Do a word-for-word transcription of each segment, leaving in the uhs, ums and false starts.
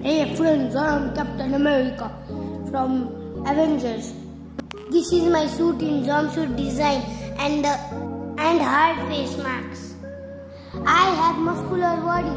Hey friends, I'm Captain America from Avengers. This is my suit in jumpsuit design and uh, and hard face mask. I have muscular body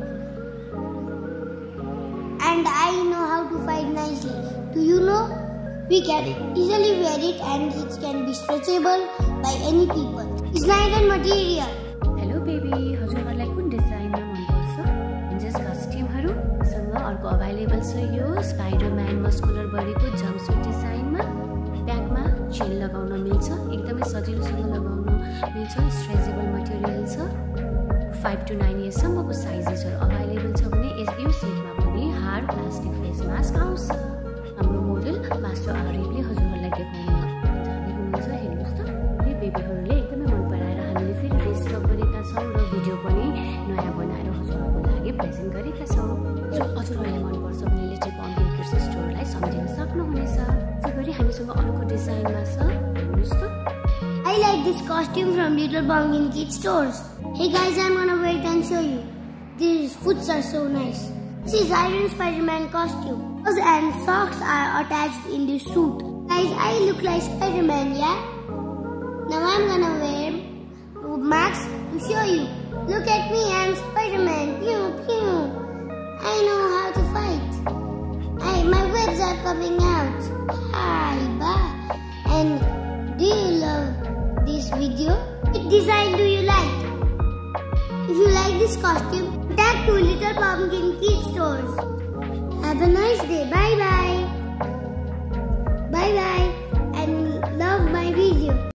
and I know how to fight nicely. Do you know? We can easily wear it and it can be stretchable by any people. It's nice and material. Hello baby, हजुरहरुलाई कुन डिजाइनमा मन पर्छ? Avengers कस्ट्युमहरु सँग अर्को available छ यो Spider-Man muscular बडीको जम्पसुट डिजाइनमा ब्याकमा chain लगाउन मिल्छ एकदमै सजिलोसँग लगाउन मिल्छ स्ट्रेचेबल मटेरियल छ five to nine इयर्स सम्मको साइजेसहरु अवेलेबल छ भने यो सेटमा पनि हार्ड प्लास्टिक फेस मास्क आउँछ हाम्रो मोडल मास्टर आर्यले हजुरहरुलाई देखाउन जाने हुनुहुन्छ हेर्नुस् त यो बेबीहरुले एकदमै मन पराएर हामीले फेरि रेस्टअप गरेका छौं र भिडियो पनि नयाँ बनाएर हजुरहरुको लागि प्रेजेन्ट गरेका छौं जो हजुरहरुलाई मन पर्छ भने लिटिल पम्किन किड्स स्टोरलाई सम्झिन सक्नुहुनेछ त्यसैगरी हामीसँग अर्को डिजाइनमा छ हेर्नुस् त I like this costume from Little Pumpkin Kids stores. Hey guys, I'm gonna wear it and show you. These foots are so nice. This is Iron Spider-Man costume. Gloves and socks are attached in the suit. Guys, I look like Spider-Man, yeah? Now I'm gonna wear mask to show you. Look at me, I'm Spider-Man. Pew, pew. I know how to fight. I, my webs are coming out. Hi, bye. And do you love this video? What design do you like? If you like this costume, tag to Little Pumpkin Kids stores. Have a nice day. Bye bye. Bye bye. And love my video.